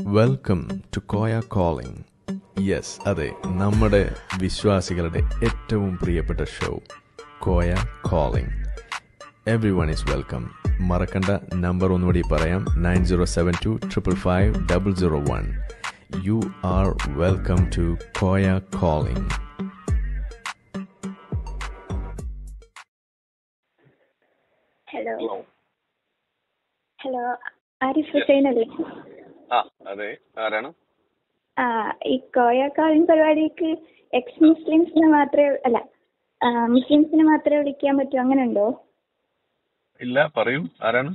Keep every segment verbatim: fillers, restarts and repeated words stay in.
Welcome to Koya calling. Yes, അതെ, നമ്മുടെ വിശ്വാസികളുടെ ഏറ്റവും പ്രിയപ്പെട്ട show Koya calling. Everyone is welcome. മറക്കണ്ട നമ്പർ ഒന്നുകൂടി പറയാം, nine zero seven two triple five double zero one. You are welcome to Koya calling. Hello hello Arif Hussain അല്ലേ? ആ അതെ, ആരാണ്? ആ ഈ കോയ കോളിംഗ് പരിപാടിക്ക് എക്സ് മുസ്ലിംസിനെ മാത്രമേ അല്ല മുസ്ലിംസിനെ മാത്രമേ വിളിക്കാൻ പറ്റൂ, അങ്ങനെ ഉണ്ടോ? ഇല്ല, പറയൂ, ആരാണ്?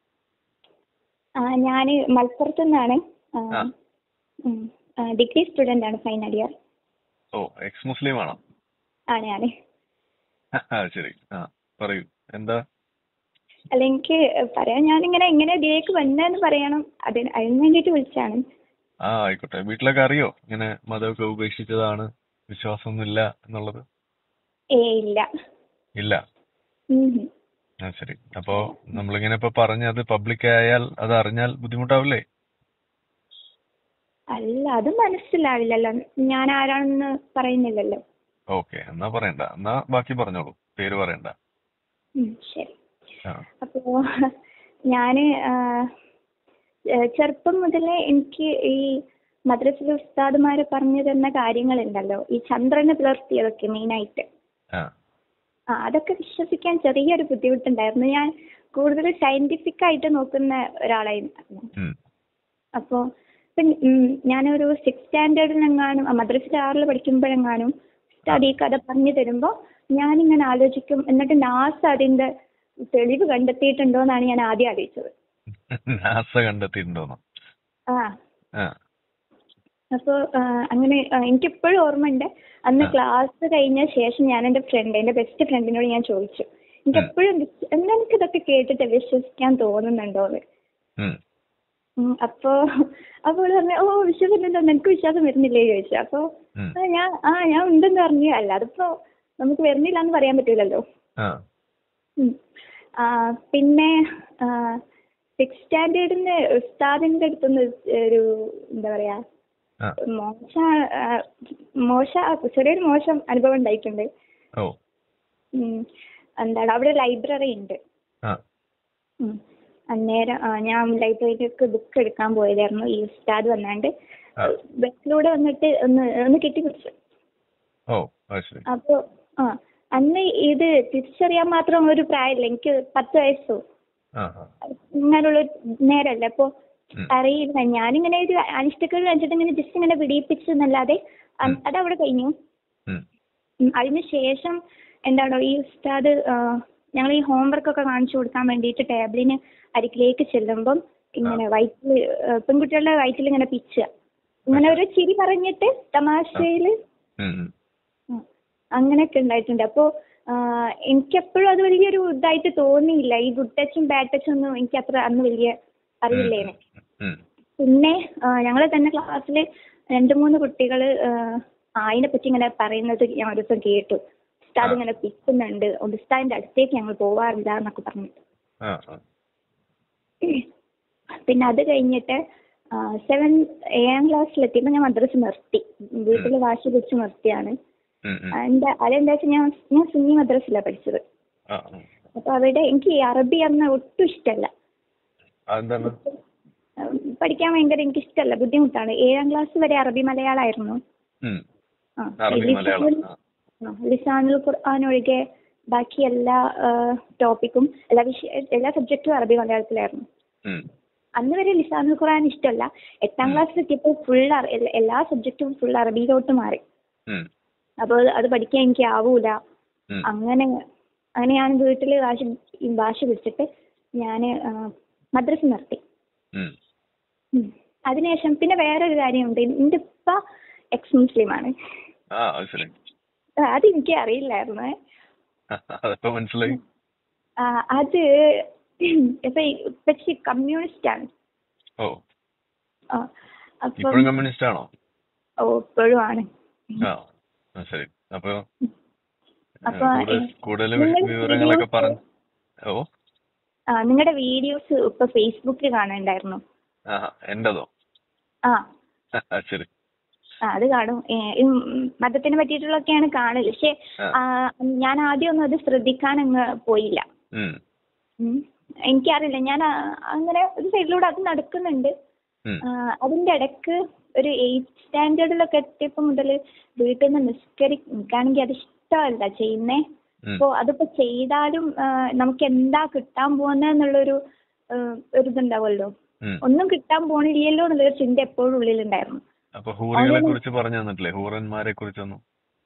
ആ ഞാന് മലപ്പുറത്ത് നിന്നാണ്. ഡിഗ്രി സ്റ്റുഡന്റ് ആണ്, ഫൈനൽ ഇയർ. ഓ, എക്സ് മുസ്ലിം ആണോ? ആണ് ആണ്. ശരി, ആ പറയൂ, എന്താ? അല്ല, എനിക്ക് പറയാം, ഞാനിങ്ങനെ എങ്ങനെ ഇതിലേക്ക് വന്നതെന്ന് പറയണം, അതിന് അതിന് വേണ്ടിയിട്ട് വിളിച്ചാണ്. ആ ആയിക്കോട്ടെ. വീട്ടിലൊക്കെ അറിയോ ഇങ്ങനെ മതമൊക്കെ ഉപേക്ഷിച്ചതാണ്, വിശ്വാസമൊന്നും ഇല്ല എന്നുള്ളത്? ഏ ഇല്ല ഇല്ല. ഉം. ആ ശരി. അപ്പോ നമ്മളിങ്ങനെ ഇപ്പൊ പറഞ്ഞ് അത് പബ്ലിക് ആയാൽ അത് അറിഞ്ഞാൽ ബുദ്ധിമുട്ടാവില്ലേ? അല്ല, അത് മനസ്സിലാവില്ലല്ലോ, ഞാൻ ആരാണെന്ന് പറയുന്നില്ലല്ലോ. ഓക്കെ, എന്നാ പറയണ്ട, എന്നാ ബാക്കി പറഞ്ഞോളൂ, പേര് പറയണ്ട. ഉം, ശരി. ആ അപ്പോ ഞാന് ചെറുപ്പം മുതലേ എനിക്ക് ഈ മദ്രസയിലെ ഉസ്താദുമാര് പറഞ്ഞു തരുന്ന കാര്യങ്ങളുണ്ടല്ലോ, ഈ ചന്ദ്രനെ പുലർത്തിയതൊക്കെ മെയിനായിട്ട്, ആ ആ അതൊക്കെ വിശ്വസിക്കാൻ ചെറിയൊരു ബുദ്ധിമുട്ടുണ്ടായിരുന്നു. ഞാൻ കൂടുതൽ സയന്റിഫിക് ആയിട്ട് നോക്കുന്ന ഒരാളായിരുന്നു. ഉം, അപ്പോ ഇപ്പം ഞാനൊരു സിക്സ് സ്റ്റാൻഡേർഡിലെങ്ങാനും മദ്രസയിൽ ആറിൽ പഠിക്കുമ്പോഴെങ്ങാനും ഉസ്താദ് ഈ കഥ പറഞ്ഞു തരുമ്പോ ഞാനിങ്ങനെ ആലോചിക്കും, എന്നിട്ട് നാസ അതിന്റെ തെളിവ് കണ്ടെത്തിയിട്ടുണ്ടോ എന്നാണ് ഞാൻ ആദ്യം ആലോചിച്ചത്. നാസ കണ്ടെത്തിയിട്ടുണ്ടോന്നോ? ആ ആ അപ്പൊ അങ്ങനെ എനിക്കിപ്പോഴും ഓർമ്മയുണ്ട്. അന്ന് ക്ലാസ് കഴിഞ്ഞ ശേഷം ഞാൻ എന്റെ ഫ്രണ്ട് എന്റെ ബെസ്റ്റ് ഫ്രണ്ടിനോട് ഞാൻ ചോദിച്ചു, എനിക്ക് എപ്പോഴും എന്താ എനിക്ക് ഇതൊക്കെ കേട്ടിട്ട് വിശ്വസിക്കാൻ തോന്നുന്നുണ്ടോന്ന്. അപ്പോ അപ്പോൾ പറഞ്ഞു, ഓ വിശ്വസിക്കുന്നുണ്ടോ, നിനക്ക് വിശ്വാസം വരുന്നില്ലേ ചോദിച്ചു. അപ്പൊ ഞാൻ ആ ഞാൻ ഉണ്ടെന്ന് പറഞ്ഞു. അല്ല, അതിപ്പോ നമുക്ക് വരുന്നില്ല എന്ന് പറയാൻ പറ്റൂലല്ലോ. പിന്നെ സിക്സ് സ്റ്റാൻഡേർഡിന്റെ ഉസ്താദിന്റെ അടുത്തുനിന്ന് ഒരു എന്താ പറയാ മോശ മോശ ചെറിയൊരു മോശം അനുഭവം ഉണ്ടായിട്ടുണ്ട്. എന്താണ്, അവിടെ ലൈബ്രറി ഉണ്ട്. അന്നേരം ഞാൻ ലൈബ്രറിയിലേക്ക് ബുക്ക് എടുക്കാൻ പോയതായിരുന്നു. ഈ ഉസ്താദ് വന്നാണ്ട് ബസ്സിലൂടെ വന്നിട്ട് ഒന്ന് ഒന്ന് കെട്ടിപ്പിടിച്ചു. അപ്പൊ ആ അന്ന് ഇത് തിരിച്ചറിയാൻ മാത്രം ഒരു പ്രായമില്ല, എനിക്ക് പത്ത് വയസ്സോ ഇങ്ങനെയുള്ള നേരമല്ല. അപ്പൊ അറിയില്ല, ഞാനിങ്ങനെ ഒരു അനിഷ്ടക്കേട് വെച്ചിട്ട് ഇങ്ങനെ ജസ്റ്റ് ഇങ്ങനെ പിടിപ്പിച്ചെന്നല്ലാതെ അതവിടെ കഴിഞ്ഞു. അതിന് ശേഷം എന്താണോ ഈ ഉസ്താദ് ഞങ്ങൾ ഈ ഹോംവർക്ക് ഒക്കെ കാണിച്ചു കൊടുക്കാൻ വേണ്ടിയിട്ട് ടേബിളിന് അരികിലേക്ക് ചെല്ലുമ്പം ഇങ്ങനെ വയറ്റില് പെൺകുട്ടികളുടെ വയറ്റിൽ ഇങ്ങനെ പിച്ചുക, ഇങ്ങനെ ഒരു ചിരി പറഞ്ഞിട്ട് തമാശയില് അങ്ങനെയൊക്കെ ഉണ്ടായിട്ടുണ്ട്. അപ്പോ എനിക്കെപ്പോഴും അത് വലിയൊരു ഇതായിട്ട് തോന്നിയില്ല. ഈ ഗുഡ് ടച്ചും ബാഡ് ടച്ചും ഒന്നും എനിക്ക് അത്ര അന്ന് വലിയ അറിയില്ലേനെ. പിന്നെ ഞങ്ങളെ തന്നെ ക്ലാസ്സിൽ രണ്ടു മൂന്ന് കുട്ടികൾ അതിനെ പറ്റി ഇങ്ങനെ പറയുന്നത് ഞാൻ ഒരു ദിവസം കേട്ടു. ഉസ്താദ് ഇങ്ങനെ പിക്കുന്നുണ്ട്, ഉസ്താദിന്റെ അടുത്തേക്ക് ഞങ്ങൾ പോവാറില്ല എന്നൊക്കെ പറഞ്ഞിട്ട്. പിന്നെ അത് കഴിഞ്ഞിട്ട് സെവൻ ഏഴാം ക്ലാസ്സിലെത്തിയപ്പോ ഞാൻ മദ്രസ നിർത്തി. വീട്ടിൽ വാശി പിടിച്ച് നിർത്തിയാണ്. എന്താ അതെന്താ വെച്ചാൽ ഞാൻ ഞാൻ സുന്നി മദ്രസയിലാണ് പഠിച്ചത്. അപ്പൊ അവിടെ എനിക്ക് ഈ അറബി അന്ന് ഒട്ടും ഇഷ്ടമല്ല, പഠിക്കാൻ ഭയങ്കര എനിക്ക് ഇഷ്ടമല്ല, ബുദ്ധിമുട്ടാണ്. ഏഴാം ക്ലാസ് വരെ അറബി മലയാളമായിരുന്നു. ലിസാനുൽ ഖുർആൻ ഒഴികെ ബാക്കി എല്ലാ ടോപ്പിക്കും എല്ലാ വിഷയ എല്ലാ സബ്ജക്റ്റും അറബി മലയാളത്തിലായിരുന്നു. അന്ന് വരെ ലിസാനുൽ ഖുർആൻ ഇഷ്ടമല്ല. എട്ടാം ക്ലാസ്സിലെത്തിയപ്പോൾ ഫുൾ എല്ലാ സബ്ജക്റ്റും ഫുൾ അറബിയിലോട്ട് മാറി. അപ്പോൾ അത് പഠിക്കാൻ എനിക്ക് ആവൂല. അങ്ങനെ അങ്ങനെ ഞാൻ വീട്ടിൽ വാശി വാശി പിടിച്ചിട്ട് ഞാൻ മദ്രസ നിർത്തി. അതിനുശേഷം പിന്നെ വേറൊരു കാര്യമുണ്ട്, എന്റെ ഉപ്പ എക്സ് മുസ്ലിമാണ്. അത് എനിക്ക് അറിയില്ലായിരുന്നു. അത് ഇപ്പൊ ഇപ്പച്ചി കമ്മ്യൂണിസ്റ്റ് ആണ്. ഓ ഇപ്പോഴും ആണ്. നിങ്ങളുടെ വീഡിയോസ് ഇപ്പൊ ഫേസ്ബുക്കിൽ കാണുന്നുണ്ടായിരുന്നു. എന്റേതോ? ആ ആ, ശരി. ആ അത് കാണും. ഏ, ഈ മതത്തിനെ പറ്റിയിട്ടുള്ളതൊക്കെയാണ് കാണല്. പക്ഷെ ആ. ആ, ഞാൻ ആദ്യമൊന്നും അത് ശ്രദ്ധിക്കാൻ അങ്ങ് പോയില്ല. ഉം. ഉം. എനിക്കറിയില്ല, ഞാൻ ആ, അങ്ങനെ ഒരു സൈഡിലൂടെ അത് നടക്കുന്നുണ്ട്. ഉം. ആ, അതിന്റെ ഇടയ്ക്ക് ഒരു എയ്ത്ത് സ്റ്റാൻഡേർഡിലൊക്കെ എത്തിയപ്പോ മുതൽ വീട്ടിൽ നിന്ന് നിസ്കരി എനിക്കാണെങ്കിൽ അത് ഇഷ്ടമല്ല ചെയ്യുന്നേ. ഉം. അപ്പോ അതിപ്പോ ചെയ്താലും ആ, നമുക്ക് എന്താ കിട്ടാൻ പോകുന്നതെന്നുള്ളൊരു ആ, ഒരു ഇതുണ്ടാവുമല്ലോ. ഉം. ഒന്നും കിട്ടാൻ പോണില്ലല്ലോ എന്നുള്ളൊരു ചിന്ത എപ്പോഴും ഉള്ളിലുണ്ടായിരുന്നു. അപ്പൊ ഹൂറികളെ കുറിച്ച് പറഞ്ഞു തന്നിട്ടില്ലേ? ഹൂറന്മാരെ കുറിച്ചൊന്നും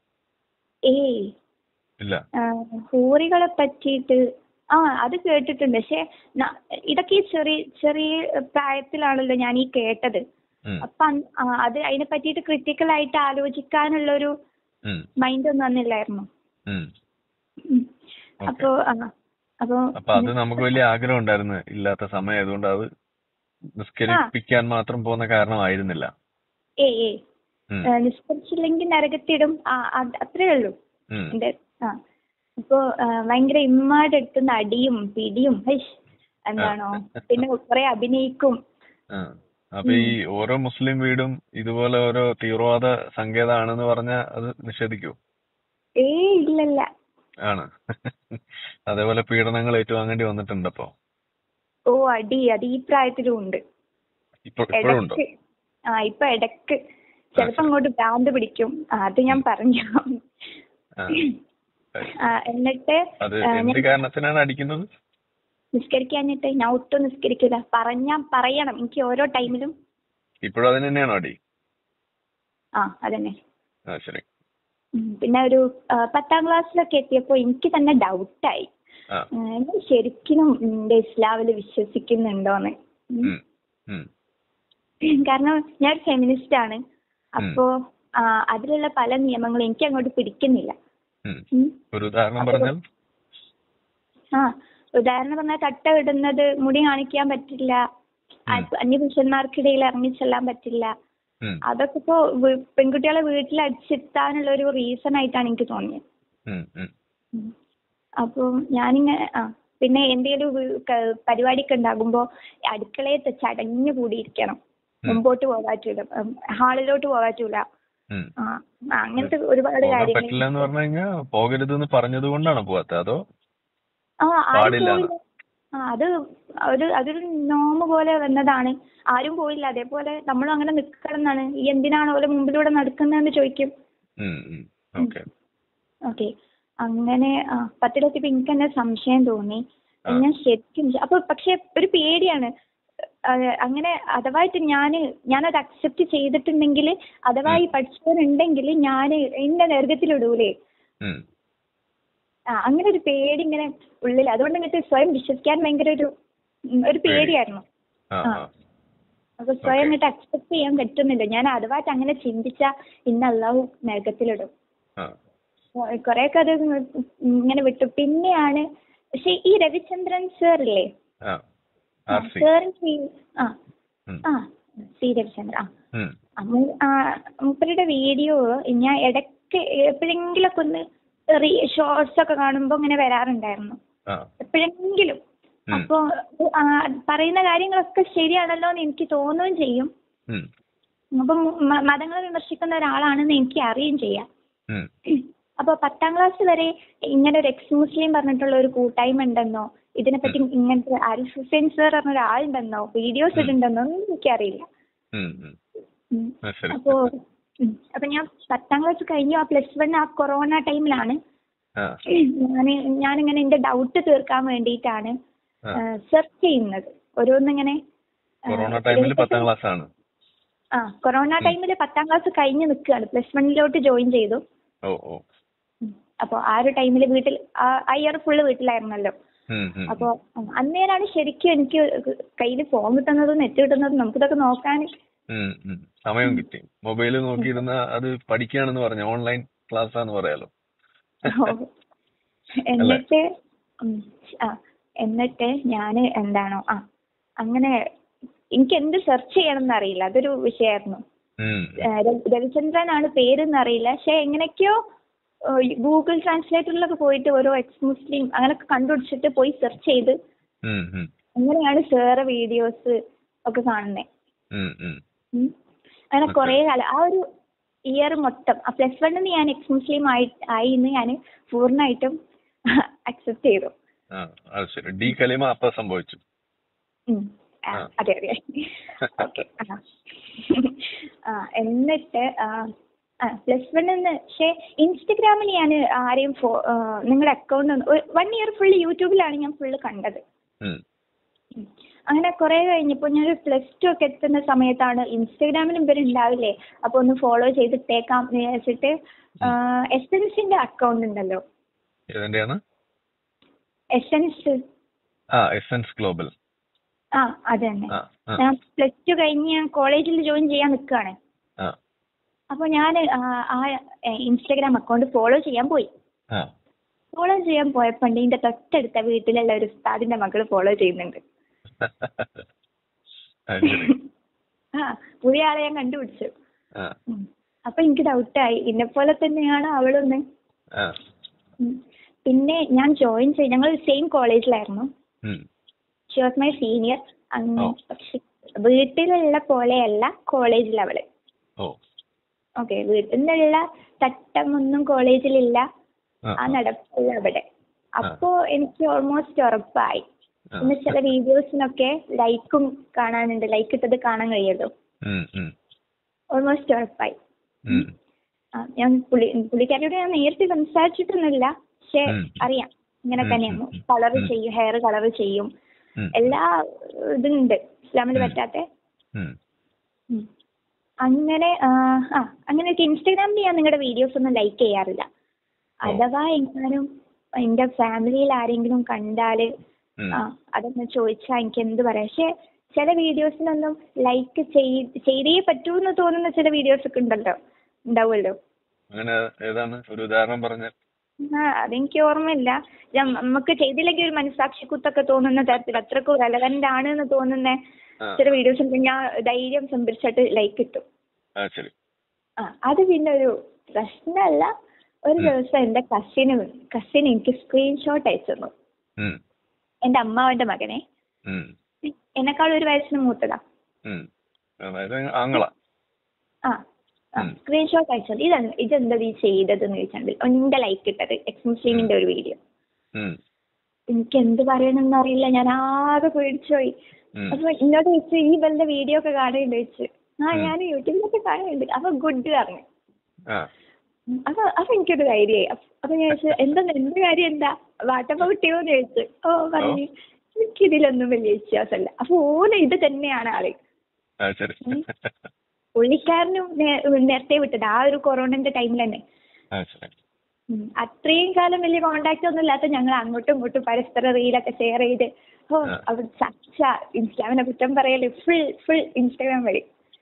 ഏയ് ഇല്ല. ആ, ഹൂറികളെ പറ്റിയിട്ട് ആ അത് കേട്ടിട്ടുണ്ട്. പക്ഷെ ന- ഇതൊക്കെ ഈ ചെറിയ ചെറിയ പ്രായത്തിലാണല്ലോ ഞാൻ ഈ കേട്ടത്. ഉം. അപ്പൊ അന്ന് ആ, അത് അതിനെ പറ്റിയിട്ട് ക്രിട്ടിക്കൽ ആയിട്ട് ആലോചിക്കാനുള്ളൊരു ഉം. മൈൻഡ് ഒന്നും അന്നില്ലായിരുന്നു. ഉം. ഉം. ഓക്കെ. അപ്പൊ ആ അപ്പൊ അപ്പൊ അത് നമുക്ക് വലിയ ആഗ്രഹം ഉണ്ടായിരുന്നു, ഇല്ലാത്ത സമയം ആയതുകൊണ്ട് അത് ആ നിസ്കരിപ്പിക്കാൻ മാത്രം പോകുന്ന കാരണമായിരുന്നില്ല. ഏ ഏ ഉം. നിസ്കരിച്ചില്ലെങ്കിൽ നരകത്തിടും. ആ അത് അത്രേ ഉള്ളൂ ഉം. എന്റെ. ആ ഇപ്പൊ ആ, ഭയങ്കര ഇമ്മാരുടെ അടുത്തുനിന്ന് അടിയും പിടിയും ഹൈഷ് ആ. എന്താണോ, പിന്നെ കുറെ അഭിനയിക്കും. ആ. അപ്പൊ ഈ ഉം. ഓരോ മുസ്ലിം വീടും ഇതുപോലെ ഓരോ തീവ്രവാദ സങ്കേതമാണെന്ന് പറഞ്ഞാൽ അത് നിഷേധിക്കൂ? ഏയ് ഇല്ലല്ല. ആണ്. അതേപോലെ പീഡനങ്ങൾ ഏറ്റുവാങ്ങേണ്ടി വന്നിട്ടുണ്ട്. അപ്പൊ ഓ അടി അത് ഈ പ്രായത്തിലും ഉണ്ട്. ഇപ്പൊ ഇപ്പോഴും ഉണ്ടോ? ഇടക്ക് ആ ഇപ്പൊ ഇടക്ക് ആ, ചിലപ്പോ ശരി. അങ്ങോട്ട് ഭ്രാന്ത് പിടിക്കും. ആ, അത് ഞാൻ ഉം. പറഞ്ഞു. ആ, ശരി. ആ, എന്നിട്ട് അത് ആ, എന്ത് ഞാൻ കാരണത്തിനാണ് അടിക്കുന്നത്? നിസ്കരിക്കാഞ്ഞിട്ട് ഞാൻ ഒട്ടും നിസ്കരിക്കില്ല. പറഞ്ഞാ പറയണം എനിക്ക് ഓരോ ടൈമിലും. ഇപ്പോഴും അതിന് തന്നെയാണോ അടി? ആ അതന്നെ. ആ, ശരി. ഉം. പിന്നെ ഒരു ആ, പത്താം ക്ലാസ്സിലൊക്കെ എത്തിയപ്പോ എനിക്ക് തന്നെ ഡൗട്ടായി, ആ. ഞാൻ ശരിക്കും എന്റെ ഇസ്ലാമില് വിശ്വസിക്കുന്നുണ്ടോന്ന്. ഉം. ഉം. ഉം. കാരണം ഞാൻ ഫെമിനിസ്റ്റ് ആണ്. ഉം. അപ്പോ ആ, അതിലുള്ള പല നിയമങ്ങളും എനിക്ക് അങ്ങോട്ട് പിടിക്കുന്നില്ല. ഉം. ഉം. ഒരു ഉദാഹരണം അപ്പൊ പറഞ്ഞാൽ? ആ ഉദാഹരണം പറഞ്ഞാൽ തട്ട ഇടുന്നത്, മുടി കാണിക്കാൻ പറ്റില്ല, ഉം. അ- അന്യപുരുഷന്മാർക്കിടയിൽ ഇറങ്ങിച്ചെല്ലാൻ പറ്റില്ല. ഉം. അതൊക്കെ ഇപ്പോ വ്- പെൺകുട്ടികളെ വീട്ടിൽ അടിച്ചിരുത്താനുള്ള ഒരു റീസൺ ആയിട്ടാണ് എനിക്ക് തോന്നിയത്. ഉം. ഉം. ഉം. അപ്പൊ ഞാനിങ്ങനെ ആ പിന്നെ എന്തെങ്കിലും വീ- ക- പരിപാടിയൊക്കെ ഉണ്ടാകുമ്പോ അടുക്കളയത്ത് ചടഞ്ഞു കൂടിയിരിക്കണം. ഉം. മുമ്പോട്ട് പോകാൻ പറ്റൂല, ഉം, ഹാളിലോട്ട് പോകാൻ പറ്റൂല. ഉം. ആ ആ, അങ്ങനത്തെ ഒരുപാട് പോകാൻ കാര്യങ്ങൾ. പറ്റില്ല എന്ന് പറഞ്ഞു കഴിഞ്ഞാൽ പോകരുതെന്ന് പറഞ്ഞത് കൊണ്ടാണോ പോവാത്തത്, അതോ ആ ആരും പാടില്ലാന്നോ? പോയില്ല. ആ അത് ഒരു അതൊരു നോമ് പോലെ വന്നതാണ്. ആരും പോയില്ല. അതേപോലെ നമ്മളും അങ്ങനെ നിൽക്കണം എന്നാണ്. ഈ എന്തിനാണ് ഓലെ മുമ്പിലൂടെ നടക്കുന്നതെന്ന് ചോദിക്കും. ഉം. ഉം. ഉം. ഓക്കെ. ഓക്കെ. അങ്ങനെ ആ പത്തിലെത്തിയപ്പോ എനിക്ക് തന്നെ സംശയം തോന്നി. ആ. ഞാൻ ശരിക്കും അപ്പൊ പക്ഷെ ഒരു പേടിയാണ്. ആ, അങ്ങനെ അഥവായിട്ട് ഞാന് ഞാനത് അക്സെപ്റ്റ് ചെയ്തിട്ടുണ്ടെങ്കിൽ, അഥവാ ഉം. ഈ പഠിച്ചവരുണ്ടെങ്കിൽ ഞാൻ എന്നെ നരകത്തിലിടൂലേ. ഉം. ആ അങ്ങനെ ഒരു പേടി ഇങ്ങനെ ഉള്ളിൽ. അതുകൊണ്ട് എന്നിട്ട് സ്വയം വിശ്വസിക്കാൻ ഭയങ്കര ഒരു ഉം, ഒരു പേടി. പേടിയായിരുന്നു. ആ. ആ ആ. അപ്പൊ സ്വയം ഓക്കെ. എന്നിട്ട് അക്സെപ്റ്റ് ചെയ്യാൻ പറ്റുന്നില്ല. ഞാൻ അഥവായിട്ട് അങ്ങനെ ചിന്തിച്ചാ ഇന്ന് അള്ളാഹു നരകത്തിലിടും. ആ. കൊറേയൊക്കെ അത് ഇങ്ങനെ വിട്ടു. പിന്നെയാണ് പക്ഷെ ഈ രവിചന്ദ്രൻ സാർ ഇല്ലേ, ആ. ആ ആർ സി. സാറിന് ഈ ആ ഉം. ആ സി രവിചന്ദ്രൻ ആ ഉം. ആ, മൂ- ആ, മൂപ്പരുടെ വീഡിയോ ഞാൻ ഇടയ്ക്ക് എപ്പോഴെങ്കിലും ഒക്കെ ഒന്ന് ഷോർട്സ് ഒക്കെ കാണുമ്പോ ഇങ്ങനെ വരാറുണ്ടായിരുന്നു ആ. എപ്പോഴെങ്കിലും. ഉം. അപ്പോ ആ, പറയുന്ന കാര്യങ്ങളൊക്കെ ശരിയാണല്ലോ എന്ന് എനിക്ക് തോന്നുകയും ചെയ്യും. ഉം. അപ്പം മ- മതങ്ങളെ വിമർശിക്കുന്ന ഒരാളാണെന്ന് എനിക്ക് അറിയുകയും ചെയ്യാം. ഉം. അപ്പൊ പത്താം ക്ലാസ് വരെ ഇങ്ങനെ ഒരു എക്സ് മുസ്ലിം പറഞ്ഞിട്ടുള്ള ഒരു കൂട്ടായ്മ ഉണ്ടെന്നോ, ഇതിനെപ്പറ്റി ഇങ്ങനത്തെ ആരിഫ് ഹുസൈൻ സാർ പറഞ്ഞ ഒരാളുണ്ടെന്നോ, വീഡിയോസ് ഉം. ഇടുണ്ടെന്നോ ഒന്നും എനിക്കറിയില്ല. ഉം. ഉം. ഉം. ആ, ശരി. അപ്പോ ഉം. അപ്പൊ ഞാൻ പത്താം ക്ലാസ് കഴിഞ്ഞു. ആ പ്ലസ് വൺ ആ കൊറോണ ടൈമിലാണ് ആ. ഞാൻ ഞാനിങ്ങനെ എന്റെ ഡൗട്ട് തീർക്കാൻ വേണ്ടിയിട്ടാണ് ആ. സെർച്ച് ചെയ്യുന്നത് ഓരോന്നിങ്ങനെ. ആ, കൊറോണ ടൈമിൽ പത്താം രവിചന്ദ്രൻ ക്ലാസ് ആണ്. ആ കൊറോണ ഉം. ടൈമിൽ പത്താം ക്ലാസ് കഴിഞ്ഞ് നിൽക്കുകയാണ്. പ്ലസ് വണ്ണിലോട്ട് ജോയിൻ ചെയ്തു. ഓ. ഓ. ഉം. അപ്പൊ ആ ഒരു ടൈമിൽ വീട്ടിൽ ആ ഇയർ ഫുള്ള് വീട്ടിലായിരുന്നല്ലോ. ഉം. ഉം. അപ്പൊ അന്നേരാണ് ശരിക്കും എനിക്ക് കയ്യിൽ ഫോൺ കിട്ടുന്നതും നെറ്റ് കിട്ടുന്നതും നമുക്കിതൊക്കെ നോക്കാൻ. ഉം. ഉം. സമയം കിട്ടി. മൊബൈല് നോക്കിയിരുന്ന അത് പഠിക്കുകയാണെന്ന് പറഞ്ഞു, ഓൺലൈൻ ക്ലാസ് ആണെന്ന് പറയാലോ. എന്നിട്ട് ഉം, ആ എന്നിട്ട് ഞാന് എന്താണോ ആ അങ്ങനെ എനിക്ക് എന്ത് സെർച്ച് ചെയ്യണം എന്നറിയില്ല. അതൊരു വിഷയമായിരുന്നു. ഉം. രവിചന്ദ്രനാണ് പേരെന്ന് അറിയില്ല. പക്ഷെ എങ്ങനെയൊക്കെയോ ഗൂഗിൾ ട്രാൻസ്ലേറ്ററിലൊക്കെ പോയിട്ട് ഓരോ എക്സ് മുസ്ലിം അങ്ങനെയൊക്കെ കണ്ടുപിടിച്ചിട്ട് പോയി സെർച്ച് ചെയ്ത് ഉം. ഉം. അങ്ങനെയാണ് സാറെ വീഡിയോസ് ഒക്കെ കാണുന്നത്. ഉം. ഉം. ഉം. അങ്ങനെ കുറെ കാലം ആ ഒരു ഇയർ മൊത്തം ആ പ്ലസ് വണ്ണിന് ഞാൻ എക്സ് മുസ്ലിം ആയി ആയി എന്ന് ഞാൻ പൂർണ്ണമായിട്ടും അക്സെപ്റ്റ് ചെയ്തു. ഡി കലിമ അപ്പൊ സംഭവിച്ചു. അതെ അതെ ഓക്കെ. ആ എന്നിട്ട് പ്ലസ് വണ്ണിന്ന് പക്ഷേ ഇൻസ്റ്റഗ്രാമിൽ ഞാൻ ആരെയും നിങ്ങളുടെ അക്കൗണ്ട് വൺ ഇയർ ഫുള്ള് യൂട്യൂബിലാണ് ഞാൻ ഫുള്ള് കണ്ടത്. അങ്ങനെ കുറെ കഴിഞ്ഞപ്പോൾ ഞാൻ പ്ലസ് ടു ഒക്കെ എത്തുന്ന സമയത്താണ് ഇൻസ്റ്റഗ്രാമിലും ഇവർ ഉണ്ടാവില്ലേ, അപ്പൊ ഒന്ന് ഫോളോ ചെയ്തിട്ടേക്കാം എന്ന് വിചാരിച്ചിട്ട് എസെൻസിന്റെ അക്കൗണ്ട് ഉണ്ടല്ലോ, എസെൻസ് എസെൻസ് ഗ്ലോബൽ, ആ അത് തന്നെ. ഞാൻ പ്ലസ് ടു കഴിഞ്ഞ് ഞാൻ കോളേജിൽ ജോയിൻ ചെയ്യാൻ നിൽക്കുകയാണ്. അപ്പൊ ഞാൻ ആ ഇൻസ്റ്റഗ്രാം അക്കൗണ്ട് ഫോളോ ചെയ്യാൻ പോയി. ഫോളോ ചെയ്യാൻ പോയപ്പോ ഇതിന്റെ തൊട്ടടുത്ത വീട്ടിലുള്ള ഒരു ഉസ്താദിന്റെ മകള് ഫോളോ ചെയ്യുന്നുണ്ട്. ആ പുതിയ ആളെ ഞാൻ കണ്ടുപിടിച്ചു. അപ്പൊ എനിക്ക് ഡൗട്ടായി, ഇന്നെ പോലെ തന്നെയാണ് അവളൊന്ന്. പിന്നെ ഞാൻ ജോയിൻ ചെയ്ത് ഞങ്ങൾ സെയിം കോളേജിലായിരുന്നു. She was my senior. പക്ഷെ വീട്ടിലുള്ള പോലെയല്ല കോളേജിൽ അവള്. ഓക്കെ, വീട്ടിൽ നിന്നുള്ള തട്ടമൊന്നും കോളേജിലില്ല, ആ നടപ്പല്ല അവിടെ. അപ്പോ എനിക്ക് ഓൾമോസ്റ്റ് ഉറപ്പായി. പിന്നെ ചില വീഡിയോസിനൊക്കെ ലൈക്കും കാണാനുണ്ട്, ലൈക്ക് ഇട്ടത് കാണാൻ കഴിയുമല്ലോ. ഓൾമോസ്റ്റ് ഉറപ്പായി. ആ ഞാൻ പുള്ളി പുള്ളിക്കാരിയോട് ഞാൻ നേരത്തെ സംസാരിച്ചിട്ടൊന്നുമില്ല, പക്ഷെ അറിയാം ഇങ്ങനെ തന്നെയാണ്. കളർ ചെയ്യും, ഹെയർ കളർ ചെയ്യും, എല്ലാ ഇതുണ്ട് ഇസ്ലാമിൽ പറ്റാത്ത. അങ്ങനെ ആ അങ്ങനെയൊക്കെ. ഇൻസ്റ്റാഗ്രാമിൽ ഞാൻ നിങ്ങളുടെ വീഡിയോസ് ഒന്നും ലൈക്ക് ചെയ്യാറില്ല. അഥവാ എങ്ങാനും എന്റെ ഫാമിലിയിൽ ആരെങ്കിലും കണ്ടാല് ആ അതൊന്ന് ചോദിച്ചാൽ എനിക്ക് എന്ത് പറയാം. പക്ഷെ ചില വീഡിയോസിനൊന്നും ലൈക്ക് ചെയ്തേ പറ്റൂ എന്ന് തോന്നുന്ന ചില വീഡിയോസ് ഒക്കെ ഉണ്ടല്ലോ, ഉണ്ടാവുമല്ലോ. ആ അതെനിക്ക് ഓർമ്മയില്ല. നമുക്ക് ചെയ്തില്ലെങ്കിൽ ഒരു മനസാക്ഷി കുത്തൊക്കെ തോന്നുന്ന തരത്തിൽ അത്രക്കും റെലവന്റ് ആണ് എന്ന് തോന്നുന്ന ചില വീഡിയോസ് ഉണ്ടെങ്കിൽ ഞാൻ ധൈര്യം സംഭരിച്ചിട്ട് ലൈക്ക് ഇട്ടു. ആ അത് പിന്നെ ഒരു പ്രശ്നമല്ല. ഒരു ദിവസം എന്റെ കസിന് കസിൻ എനിക്ക് സ്ക്രീൻഷോട്ട് അയച്ചു തന്നു. എന്റെ അമ്മാവന്റെ മകനെ, എന്നെക്കാൾ ഒരു വയസ്സിന് മൂത്തതാ. ആ സ്ക്രീൻഷോട്ട് അയച്ചത്. ഇതെന്താ ഇതെന്താ നീ ചെയ്തതെന്ന് ചോദിച്ചാൽ എന്റെ ലൈക്ക് ഇട്ടത് എക്സ് മുസ്ലിമിന്റെ ഒരു വീഡിയോ. എനിക്ക് എന്ത് പറയണമെന്ന് അറിയില്ല, ഞാൻ ആകെ പേടിച്ചുപോയി. അപ്പൊ എന്നോട് ചോദിച്ചു ഈ വല്ല വീഡിയോ ഒക്കെ കാണുന്നുണ്ട് ചോദിച്ചു. ആ ഞാൻ യൂട്യൂബിലൊക്കെ കാണുന്നുണ്ട്. അപ്പൊ ഗുഡ് പറഞ്ഞു. അപ്പൊ അപ്പൊ എനിക്കൊരു ധൈര്യമായി. അപ്പൊ ഞാൻ ചോദിച്ചു എന്താ എന്ത് കാര്യം, എന്താ വാട്ടപ്പ കിട്ടിയോന്ന് ചോദിച്ചു. ഓ പറഞ്ഞു എനിക്കിതിലൊന്നും വലിയ വിശ്വാസമല്ല. അപ്പൊ ഓന് ഇത് തന്നെയാണ് ആള്. പുള്ളിക്കാരനും നേരത്തെ വിട്ടത് ആ ഒരു കൊറോണന്റെ ടൈമിൽ തന്നെ. അത്രയും കാലം വലിയ കോണ്ടാക്ട് ഒന്നും ഇല്ലാത്ത ഞങ്ങൾ അങ്ങോട്ടും ഇങ്ങോട്ടും പരസ്പരം റീലൊക്കെ ഷെയർ ചെയ്ത് ഓ അവിടെ ചർച്ച, ഇൻസ്റ്റാഗ്രാമിനെ കുറ്റം പറയല് ഫുൾ ഫുൾ ഇൻസ്റ്റാഗ്രാം വഴി.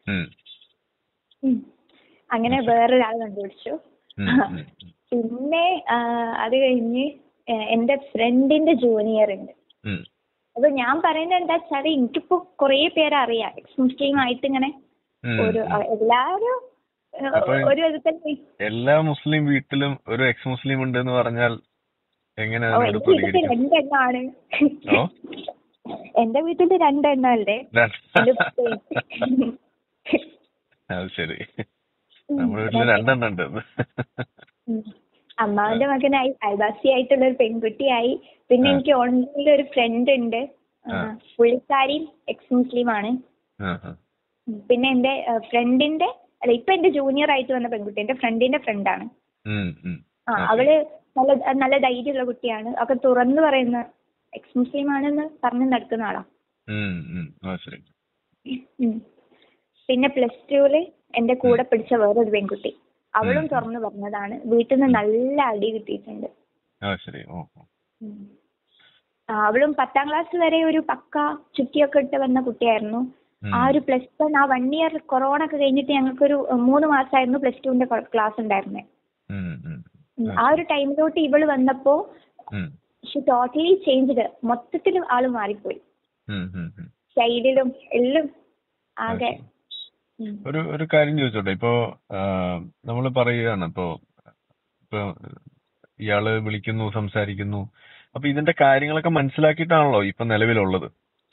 അങ്ങനെ വേറൊരാൾ കണ്ടുപിടിച്ചു. പിന്നെ അത് കഴിഞ്ഞ് എന്റെ ഫ്രണ്ടിന്റെ ജൂനിയർ ഉണ്ട്. അപ്പൊ ഞാൻ പറയുന്നത് എന്താ വെച്ചാല് എനിക്കിപ്പോ കൊറേ പേരെ അറിയാം എക്സ് മുസ്ലിം ആയിട്ട്. ഇങ്ങനെ ഒരു എല്ലാവരും ഒരു വിധത്തിൽ എല്ലാ മുസ്ലിം വീട്ടിലും ഒരു എക്സ് മുസ്ലിം ഉണ്ട് എന്ന് പറഞ്ഞാൽ രണ്ടെണ്ണമാണ്. എന്റെ വീട്ടിൽ രണ്ടെണ്ണം അല്ലേ. ശരി, നമ്മുടെ വീട്ടില് രണ്ടെണ്ണം ഉണ്ട്. അമ്മാവന്റെ മകനായി, അയൽവാസി ആയിട്ടുള്ള ഒരു പെൺകുട്ടിയായി. പിന്നെ എനിക്ക് ഓൺലൈനിൽ ഒരു ഫ്രണ്ട് ഉണ്ട്, പുള്ളിക്കാരി എക്സ് മുസ്ലിം ആണ്. പിന്നെ എന്റെ ഫ്രണ്ടിന്റെ അല്ല ഇപ്പൊ എന്റെ ജൂനിയർ ആയിട്ട് വന്ന പെൺകുട്ടി എന്റെ ഫ്രണ്ടിന്റെ ഫ്രണ്ടാണ്. ആ അവള് നല്ല നല്ല ധൈര്യമുള്ള കുട്ടിയാണ്. ഒക്കെ തുറന്നു പറയുന്ന എക്സ് മുസ്ലിം ആണെന്ന് പറഞ്ഞു നടക്കുന്ന ആളാ. പിന്നെ പ്ലസ് ടുവില് എന്റെ കൂടെ പിടിച്ച വേറൊരു പെൺകുട്ടി, അവളും തുറന്നു പറഞ്ഞതാണ്. വീട്ടിൽ നിന്ന് നല്ല അടി കിട്ടിയിട്ടുണ്ട്. അവളും പത്താം ക്ലാസ് വരെ ഒരു പക്ക ചുറ്റിയൊക്കെ ഇട്ട് വന്ന കുട്ടിയായിരുന്നു. ആ ഒരു പ്ലസ് വൺ ആ വൺ ഇയർ കൊറോണ ഒക്കെ കഴിഞ്ഞിട്ട് ഞങ്ങൾക്കൊരു മൂന്ന് മാസമായിരുന്നു പ്ലസ് ടുവിന്റെ ക്ലാസ് ഉണ്ടായിരുന്നേ. ആ ഒരു ടൈമിലോട്ട് ഇവള് വന്നപ്പോ ഷി ടോട്ടലി ചേഞ്ച്ഡ്. മൊത്തത്തിൽ ആള് മാറിപ്പോയി, സ്റ്റൈലിലും എല്ലാം ആകെ. ഒരു ഒരു കാര്യം ചോദിച്ചോട്ടെ, ഇപ്പോ നമ്മള് പറയുകയാണ് ഇപ്പോ ഇപ്പൊ ഇയാള് വിളിക്കുന്നു, സംസാരിക്കുന്നു, അപ്പൊ ഇതിന്റെ കാര്യങ്ങളൊക്കെ മനസ്സിലാക്കിയിട്ടാണല്ലോ ഇപ്പൊ നിലവിലുള്ളത്.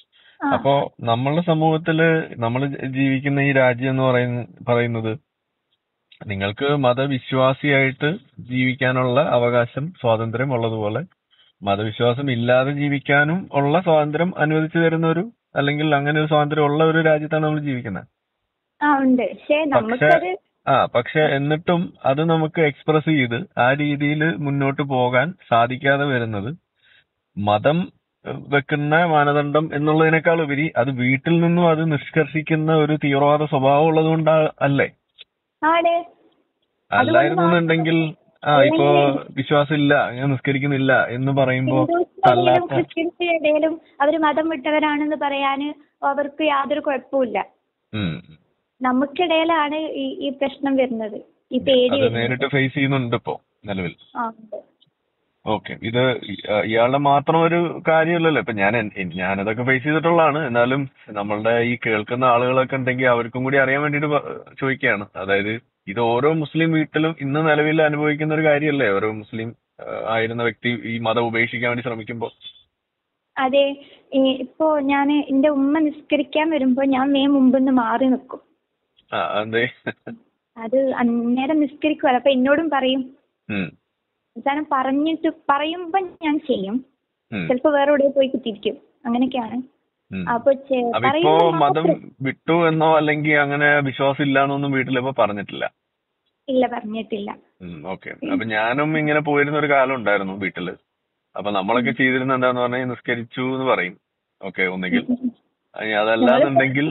ആ അപ്പോ നമ്മളുടെ സമൂഹത്തില് നമ്മൾ ജീവിക്കുന്ന ഈ രാജ്യം എന്ന് പറയുന്ന പറയുന്നത് നിങ്ങൾക്ക് മതവിശ്വാസിയായിട്ട് ജീവിക്കാനുള്ള അവകാശം സ്വാതന്ത്ര്യം ഉള്ളതുപോലെ മതവിശ്വാസം ഇല്ലാതെ ജീവിക്കാനും ഉള്ള സ്വാതന്ത്ര്യം അനുവദിച്ചു തരുന്ന ഒരു അല്ലെങ്കിൽ അങ്ങനെ ഒരു സ്വാതന്ത്ര്യം ഉള്ള ഒരു രാജ്യത്താണ് നമ്മൾ ജീവിക്കുന്നത്. ആ ഉണ്ട്. പക്ഷെ പക്ഷെ നമുക്കത് ആ പക്ഷെ എന്നിട്ടും അത് നമുക്ക് എക്സ്പ്രസ് ചെയ്ത് ആ രീതിയിൽ മുന്നോട്ട് പോകാൻ സാധിക്കാതെ വരുന്നത് മതം ഏഹ്, വെക്കുന്ന മാനദണ്ഡം എന്നുള്ളതിനേക്കാൾ ഉപരി അത് വീട്ടിൽ നിന്നും അത് നിഷ്കർഷിക്കുന്ന ഒരു തീവ്രവാദ സ്വഭാവം ഉള്ളത് കൊണ്ടാ അല്ലേ? ആണ്. അതുകൊണ്ട് അല്ലായിരുന്നു മാത്രം എന്നുണ്ടെങ്കിൽ ആ ഇപ്പോ അല്ലെങ്കിൽ വിശ്വാസം ഇല്ല ഞാൻ നിസ്കരിക്കുന്നില്ല എന്ന് പറയുമ്പോ ഹിന്ദുസിന്റെ ഇടയിലും തല്ലാത്ത ക്രിസ്ത്യൻസിന്റെ ഇടയിലും അവര് മതം വിട്ടവരാണെന്ന് പറയാന് അവർക്ക് യാതൊരു കുഴപ്പമില്ല. ഉം. നമുക്കിടയിലാണ് ഈ ഈ പ്രശ്നം വരുന്നത്, ഈ അത് പേടി വരുന്നത്. നേരിട്ട് ഫേസ് ചെയ്യുന്നുണ്ട് ഇപ്പോ നിലവിൽ. ആ ഉണ്ട്. ഓക്കെ, ഇത് ഇ- ആ, ഇയാളുടെ മാത്രം ഒരു കാര്യമല്ലല്ലോ. ഇപ്പൊ ഞാൻ എൻ- എൻ- ഞാനതൊക്കെ ഫേസ് ചെയ്തിട്ടുള്ളതാണ്. എന്നാലും നമ്മളുടെ ഈ കേൾക്കുന്ന ആളുകളൊക്കെ ഉണ്ടെങ്കിൽ അവർക്കും കൂടി അറിയാൻ വേണ്ടിയിട്ട് പ- ചോദിക്കുകയാണ്. അതായത് ഇത് ഓരോ മുസ്ലിം വീട്ടിലും ഇന്ന് നിലവിൽ അനുഭവിക്കുന്ന ഒരു കാര്യമല്ലേ? ഓരോ മുസ്ലിം ആ, ആയിരുന്ന വ്യക്തി ഈ മതം ഉപേക്ഷിക്കാൻ വേണ്ടി ശ്രമിക്കുമ്പോ. അതെ. ഈ ഇപ്പോ ഞാന് എന്റെ ഉമ്മ നിസ്കരിക്കാൻ വരുമ്പോ ഞാൻ വേ മുമ്പിന്ന് മാറി നിൽക്കും. ആ എന്തേ? അത് അന്നേരം നിസ്കരിക്കുമല്ലോ. അപ്പൊ എന്നോടും പറയും. ഉം, അവസാനം പറഞ്ഞിട്ട് പറയുമ്പോ ഞാൻ ചെയ്യും. ഉം, ചിലപ്പോ വേറെ എവിടെ പോയി കുത്തിരിക്കും. അങ്ങനെയൊക്കെയാണ്. ഉം. അപ്പൊ ചെ- അപ്പൊ ഇപ്പോ പറയുമ്പോ മതം മാത്രം വിട്ടു എന്നോ അല്ലെങ്കിൽ അങ്ങനെ വിശ്വാസം ഇല്ലാന്നൊന്നും വീട്ടിലിപ്പോ പറഞ്ഞിട്ടില്ല. ഇല്ല, പറഞ്ഞിട്ടില്ല. ഓക്കെ, അപ്പൊ ഞാനും ഇങ്ങനെ പോയിരുന്ന ഒരു കാലം ഉണ്ടായിരുന്നു വീട്ടില്. അപ്പൊ നമ്മളൊക്കെ ചെയ്തിരുന്ന എന്താന്ന് പറഞ്ഞാൽ നിസ്കരിച്ചു എന്ന് പറയും. ഓക്കെ, ഒന്നുകിൽ ഇനി അതല്ലാന്നുണ്ടെങ്കിൽ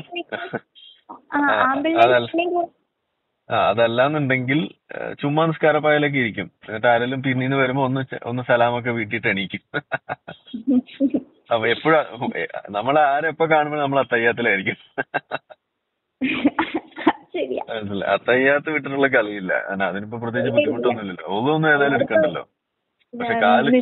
ആ ആ, അതല്ല ആമ്പിള്ളേർ ആ അതല്ലാന്നുണ്ടെങ്കിൽ ഏഹ്, ചുമ്മാ നിസ്കാരപ്പായലൊക്കെ ഇരിക്കും. എന്നിട്ട് ആരെങ്കിലും പിന്നീന്ന് വരുമ്പോ ഒന്ന് ചെ- ഒന്ന് സലാമൊക്കെ വീട്ടിട്ട് എണീക്കും. അപ്പൊ എപ്പോഴാ നമ്മൾ ആരെപ്പോ കാണുമ്പോൾ നമ്മൾ അത്തയ്യാത്തിലായിരിക്കും. ശരിയാ. മനസ്സിലായി? അത്തയ്യാത്ത് വിട്ടിട്ടുള്ള കളിയില്ല. കാരണം അതിനിപ്പോ പ്രത്യേകിച്ച് ബുദ്ധിമുട്ടൊന്നുമില്ലല്ലോ. ഒന്നും ഏതായാലും എടുക്കണ്ടല്ലോ. പക്ഷെ കാല്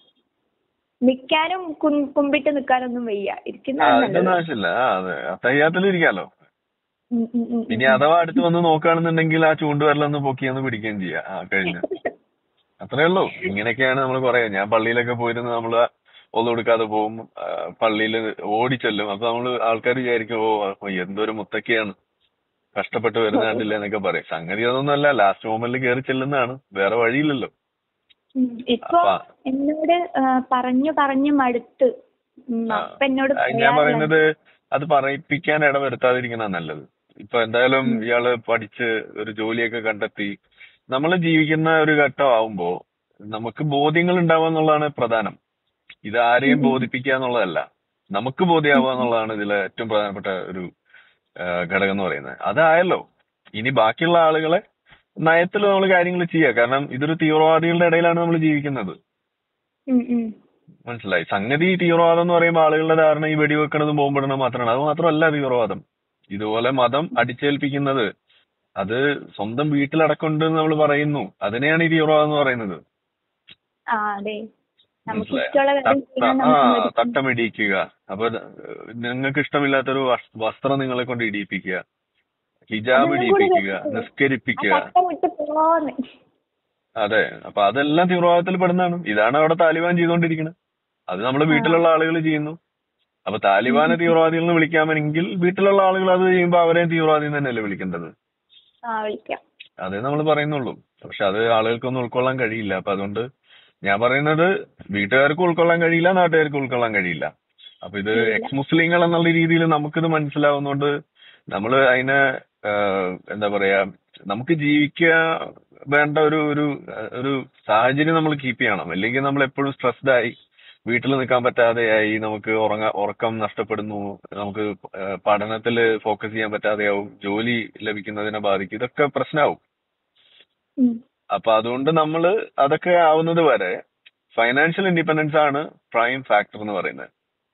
നിക്കാനും കും- കുമ്പിട്ട് നിക്കാനൊന്നും വയ്യ. ആ ഇരിക്കുന്നതാണ് അതിന്റെ ഒന്നും നല്ലത്. ആവശ്യമില്ല. ആ അതെ, അത്തയ്യാത്തിൽ ഇരിക്കാലോ. ഉം, ഉം, ഉം, ഉം, ഇനി ഉം. അഥവാ അടുത്ത് വന്ന് നോക്കുകയാണെന്നുണ്ടെങ്കിൽ ആ ചൂണ്ടുവരലൊന്ന് പൊക്കിയൊന്ന് പിടിക്കുകയും ചെയ്യാം. ആ കഴിഞ്ഞു, അത്രേ ഉള്ളൂ. ഇങ്ങനെയൊക്കെയാണ് നമ്മൾ കുറെ ഞാൻ പള്ളിയിലൊക്കെ പോയിരുന്ന് നമ്മള് ഒന്നും എടുക്കാതെ പോകും. പള്ളിയിൽ ഓടിച്ചെല്ലും. അപ്പൊ നമ്മള് ആൾക്കാർ വിചാരിക്കും ഓ അപ്പൊ എന്തൊരു മുത്തക്കയാണ് കഷ്ടപ്പെട്ട് വരുന്ന കണ്ടില്ല എന്നൊക്കെ പറയും. സംഗതി അതൊന്നുമല്ല, ലാസ്റ്റ് മൊമെന്റിൽ കയറി ചെല്ലുന്നതാണ്, വേറെ വഴിയില്ലല്ലോ. ഉം. ഇപ്പൊ അപ്പൊ എന്നോട് ആ, പറഞ്ഞു പറഞ്ഞു മടുത്ത്. ഉം. ആ, അപ്പൊ എന്നോട് ആ, ഞാൻ പറയാറുള്ളത് പറയുന്നത് അത് പറയിപ്പിക്കാൻ ഇടവരുത്താതിരിക്കുന്ന നല്ലത്. ഇപ്പൊ എന്തായാലും ഉം, ഇയാള് പഠിച്ച് ഒരു ജോലിയൊക്കെ കണ്ടെത്തി നമ്മൾ ജീവിക്കുന്ന ഒരു ഘട്ടം ആവുമ്പോ നമുക്ക് ബോധ്യങ്ങൾ ഉണ്ടാവുക എന്നുള്ളതാണ് പ്രധാനം. ഇത് ആരെയും ഉം, ബോധിപ്പിക്കുക എന്നുള്ളതല്ല, നമുക്ക് ബോധ്യമാവുക എന്നുള്ളതാണ് ഇതിലെ ഏറ്റവും പ്രധാനപ്പെട്ട ഒരു ആ, ഘടകം എന്ന് പറയുന്നത്. അതായല്ലോ ഇനി ബാക്കിയുള്ള ആളുകളെ നയത്തിൽ നമ്മൾ കാര്യങ്ങൾ ചെയ്യുക. കാരണം ഇതൊരു തീവ്രവാദികളുടെ ഇടയിലാണ് നമ്മൾ ജീവിക്കുന്നത്. ഉം, ഉം. മനസ്സിലായി? സംഗതി തീവ്രവാദം എന്ന് പറയുമ്പോൾ ആളുകളുടെ ധാരണ ഈ വെടിവെക്കണതും ബോംബിടണതും മാത്രമാണ്. അത് മാത്രമല്ല തീവ്രവാദം. ഇതുപോലെ മതം അടിച്ചേൽപ്പിക്കുന്നത്, അത് സ്വന്തം വീട്ടിലടക്കമുണ്ട് എന്ന് നമ്മൾ പറയുന്നു. അതിനെയാണ് ഈ തീവ്രവാദം എന്ന് പറയുന്നത്. ആ അതെ. നമുക്ക് മനസ്സിലായോ? ഇഷ്ടമുള്ള കാര്യം തട്ട ചെയ്യാൻ ആ നമ്മൾ സമ്മതിക്കും. തട്ടമിടിയിക്കുക. അപ്പൊ നിങ്ങൾക്ക് ഇഷ്ടമില്ലാത്തൊരു വസ്- വസ്ത്രം നിങ്ങളെ കൊണ്ട് ഇടിയിപ്പിക്കുക, ഹിജാബ് അതൊന്നും കൂടി ഇടിയിപ്പിക്കുക, രസമില്ല. ആ നിസ്കരിപ്പിക്കുക. ചട്ടം വിട്ട് പോന്ന്. അതെ, അപ്പൊ അതെല്ലാം തീവ്രവാദത്തിൽ പെടുന്നതാണ്. ഇതാണ് അവിടെ താലിബാൻ ചെയ്തുകൊണ്ടിരിക്കുന്നത്. അത് നമ്മുടെ ആ. വീട്ടിലുള്ള ആളുകൾ ചെയ്യുന്നു. അപ്പൊ ഉം, താലിബാനെ ഉം, ഉം. തീവ്രവാദികൾ എന്ന് വിളിക്കാമെങ്കിൽ വീട്ടിലുള്ള ആളുകൾ അത് ചെയ്യുമ്പോൾ അവരെയും തീവ്രവാദി എന്ന് തന്നെയല്ലേ വിളിക്കേണ്ടത്. ആ വിളിക്കാം. അതേ നമ്മൾ പറയുന്നുള്ളൂ. പക്ഷെ അത് ആളുകൾക്കൊന്നും ഉൾക്കൊള്ളാൻ കഴിയില്ല. അപ്പൊ അതുകൊണ്ട് ഞാൻ പറയുന്നത് വീട്ടുകാർക്ക് ഉൾക്കൊള്ളാൻ കഴിയില്ല, നാട്ടുകാർക്ക് ഉൾക്കൊള്ളാൻ കഴിയില്ല. അപ്പൊ ഇത് ഇല്ല. എക്സ് മുസ്ലിങ്ങൾ എന്നുള്ള രീതിയിൽ നമുക്കിത് മനസ്സിലാവുന്നതുകൊണ്ട് നമ്മൾ അതിനെ ആഹ്, എന്താ പറയാ നമുക്ക് ജീവിക്കുക വേണ്ട ഒരു ഒരു ആഹ്, ഒരു സാഹചര്യം നമ്മൾ കീപ്പ് ചെയ്യണം. അല്ലെങ്കിൽ നമ്മൾ എപ്പോഴും സ്ട്രെസ്ഡ് ആയി വീട്ടിൽ നിൽക്കാൻ പറ്റാതെയായി, നമുക്ക് ഉറങ്ങ ഉറക്കം നഷ്ടപ്പെടുന്നു, നമുക്ക് പഠനത്തിൽ ഫോക്കസ് ചെയ്യാൻ പറ്റാതെയാവും, ജോലി ലഭിക്കുന്നതിനെ ബാധിക്കും, ഇതൊക്കെ പ്രശ്നമാവും. ഉം. അപ്പൊ അതുകൊണ്ട് നമ്മൾ അതൊക്കെ ആവുന്നത് വരെ ഫൈനാൻഷ്യൽ ഇൻഡിപെൻഡൻസ് ആണ് പ്രൈം ഫാക്ടർ എന്ന് പറയുന്നത്.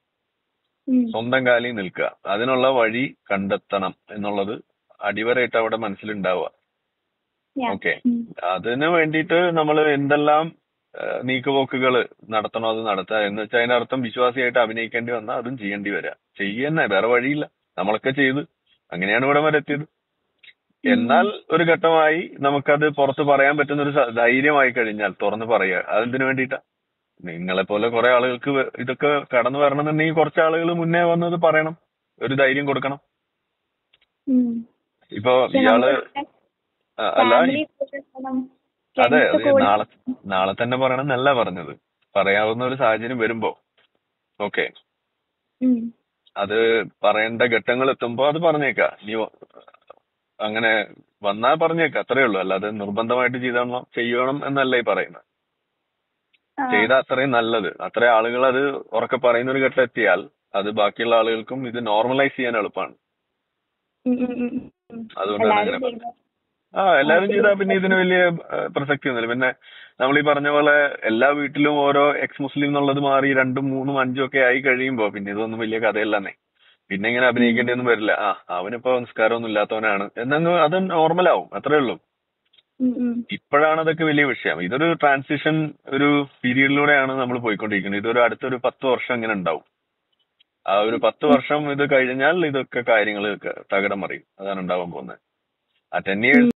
ഉം. സ്വന്തം കാലിൽ നിൽക്കുക, അതിനുള്ള വഴി കണ്ടെത്തണം എന്നുള്ളത് അടിവരായിട്ട് അവിടെ മനസ്സിലുണ്ടാവുക. Yeah. ഓക്കെ, ഉം. അതിന് വേണ്ടിയിട്ട് നമ്മൾ എന്തെല്ലാം നീക്കുപോക്കുകൾ നടത്തണോ അത് നടത്തുക. എന്ന് വെച്ചാൽ അതിനർത്ഥം വിശ്വാസിയായിട്ട് അഭിനയിക്കേണ്ടി വന്നാൽ അതും ചെയ്യേണ്ടി വരിക. ചെയ്യുന്നേ, വേറെ വഴിയില്ല. നമ്മളൊക്കെ ചെയ്ത് അങ്ങനെയാണ് ഇവിടെ വരെ എത്തിയത്. ഉം. എന്നാൽ ഒരു ഘട്ടമായി നമുക്കത് പുറത്ത് പറയാൻ പറ്റുന്ന ഒരു സ- ധൈര്യമായി കഴിഞ്ഞാൽ തുറന്ന് പറയുക. അതെന്തിനു വേണ്ടിയിട്ടാ? നിങ്ങളെ പോലെ കുറെ ആളുകൾക്ക് വ- ഇതൊക്കെ കടന്നു വരണമെന്നുണ്ടെങ്കിൽ കുറച്ച് ആളുകൾ മുന്നേ വന്നത് പറയണം, ഒരു ധൈര്യം കൊടുക്കണം. ഉം. ഇപ്പൊ പക്ഷെ ഇയാള് നമ്മുടെ ആ, അല്ല ഫാമിലി ഇ- അതെ ഫ്രണ്ട്സ് അത് കൂടെ. നാളെ നാളെ തന്നെ പറയണം എന്നല്ല പറഞ്ഞത്. പറയാവുന്ന ഒരു സാഹചര്യം വരുമ്പോ ഓക്കെ, ഉം. അത് പറയേണ്ട ഘട്ടങ്ങൾ എത്തുമ്പോ അത് പറഞ്ഞേക്കാ. നീ വ- അങ്ങനെ വന്നാൽ പറഞ്ഞേക്ക, അത്രേ ഉള്ളൂ. അല്ലാതെ നിർബന്ധമായിട്ട് ചെയ്തോണം ചെയ്യണം എന്നല്ല ഈ പറയുന്നത്. ആ. ചെയ്താൽ അത്രയും നല്ലത്. അത്രയും ആളുകൾ അത് ഉറക്കെ പറയുന്ന ഒരു ഘട്ടം എത്തിയാൽ അത് ബാക്കിയുള്ള ആളുകൾക്കും ഇത് നോർമലൈസ് ചെയ്യാൻ എളുപ്പമാണ്. ഉം, ഉം, ഉം, ഉം. അതുകൊണ്ടാണ് അങ്ങനെ എല്ലാരും പറഞ്ഞത്. ചെയ്യുന്നത്. ആ എല്ലാവരും ചെയ്താൽ പിന്നെ ഇതിന് വലിയ ഏഹ്, പ്രസക്തി ഒന്നുമില്ല. പിന്നെ നമ്മൾ ഈ പറഞ്ഞ പോലെ എല്ലാ വീട്ടിലും ഓരോ എക്സ് മുസ്ലിം എന്നുള്ളത് മാറി രണ്ടും മൂന്നും അഞ്ചും ഒക്കെ ആയി കഴിയുമ്പോ പിന്നെ ഇതൊന്നും വലിയ കഥയല്ലെന്നേ. പിന്നെ ഇങ്ങനെ അഭിനയിക്കേണ്ടിയൊന്നും വരില്ല. ആ അവനിപ്പോ നിസ്കാരമൊന്നും ഇല്ലാത്തവനാണ് എന്നങ്ങ് അത് നോർമലാവും, അത്രേ ഉള്ളൂ. ഉം, ഉം. ഇപ്പോഴാണ് അതൊക്കെ വലിയ വിഷയം. ഇതൊരു ട്രാൻസിഷൻ ഒരു പീരീഡിലൂടെയാണ് നമ്മൾ പോയിക്കൊണ്ടിരിക്കുന്നത്. ഇതൊരു അടുത്തൊരു പത്ത് വർഷം ഇങ്ങനെ ഉണ്ടാവും. ആ ഒരു പത്ത് വർഷം ഇത് കഴിഞ്ഞാൽ ഇതൊക്കെ കാര്യങ്ങൾ തകിടം മറിയും. അതാണ് ഉണ്ടാവാൻ പോകുന്നത്. ആ ടെൻ ഇയേഴ്സ്